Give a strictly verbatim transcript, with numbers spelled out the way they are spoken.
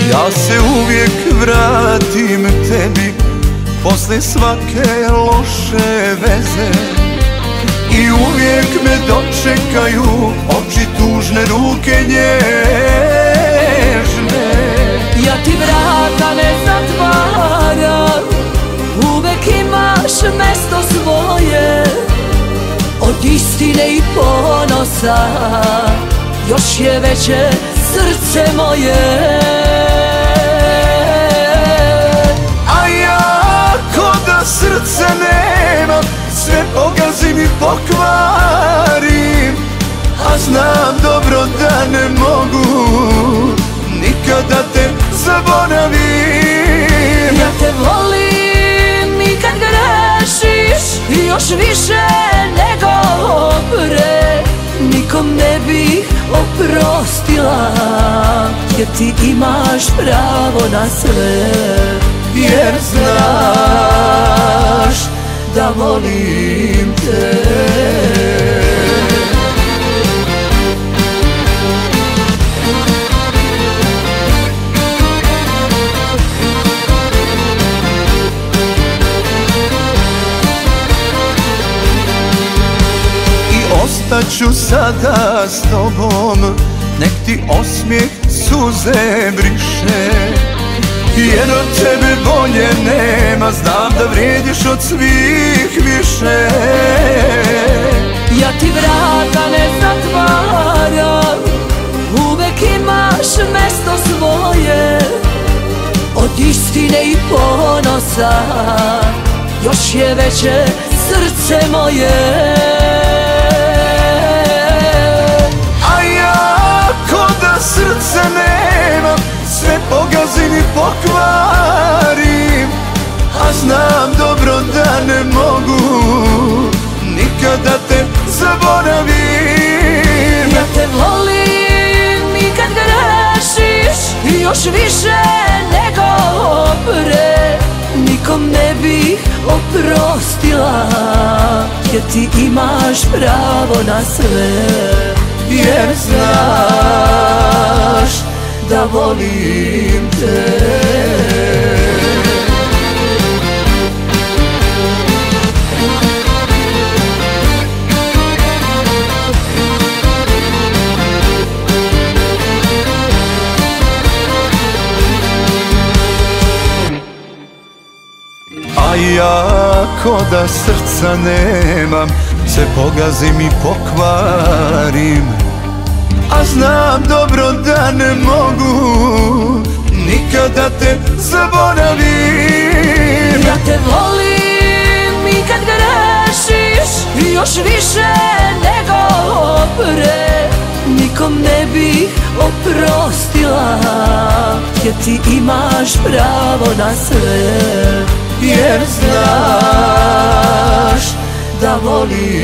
Ja se uvijek vratim tebi posle svake loše veze i uvijek me dočekaju oči tužne, ruke nježne. Ja ti vrata ne zatvaram, uvek imaš mesto svoje. Od istine i ponosa još je veće srce moje. A ja ko da srce nemam, sve pogazim i pokvarim, a znam dobro da ne mogu nikada te zaboravim. Ja te volim i kad grešiš, još više nego pre. Nikom ne bih oprostila, jer ti imaš pravo na sve. Jer znaš da volim te. Ostaću sada s tobom, nek ti osmijeh suze briše, jer od tebe bolje nema, znam da vrijediš od svih više. Ja ti vrata ne zatvaram, uvek imaš mesto svoje. Od istine i ponosa još je veće srce moje. Srce nemam, sve pogazim i pokvarim, a znam dobro da ne mogu nikada te zaboravim. Ja te volim i kad grešiš, još više nego pre. Nikom ne bih oprostila, jer ti imaš pravo na sve. Jer znaš da volim te. A ja ko da srca nemam, se pogazim i pokvarim, a znam dobro da ne mogu nikada te zaboravim. Ja te volim i kad grešiš, još više nego pre. Nikom ne bih oprostila, jer ti imaš pravo na sve. Jer znaš da volim